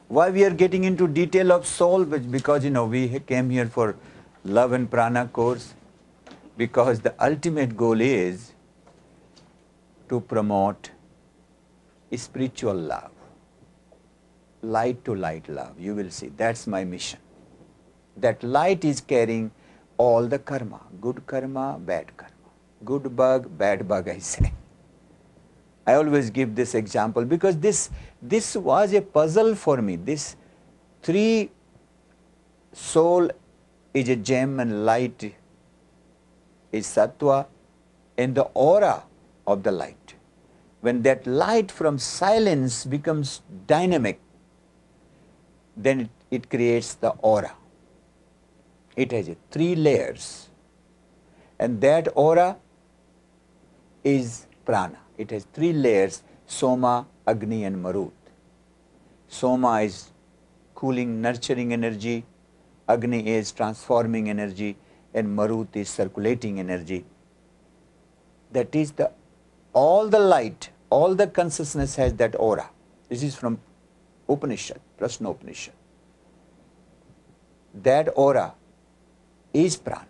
Why we are getting into detail of soul? Because we came here for love and prana course, because the ultimate goal is to promote spiritual love, light to light love. You will see, that's my mission. That light is carrying all the karma, good karma, bad karma, good bug, bad bug, I say. I always give this example because this was a puzzle for me. This three, soul is a gem and light is sattva, and the aura of the light. When that light from silence becomes dynamic, then it creates the aura. It has three layers, and that aura is prana. It has three layers: Soma, Agni and Marut. Soma is cooling, nurturing energy, Agni is transforming energy, and Marut is circulating energy. That is all the light, all the consciousness has that aura. This is from Upanishad, Prashna Upanishad. That aura is prana.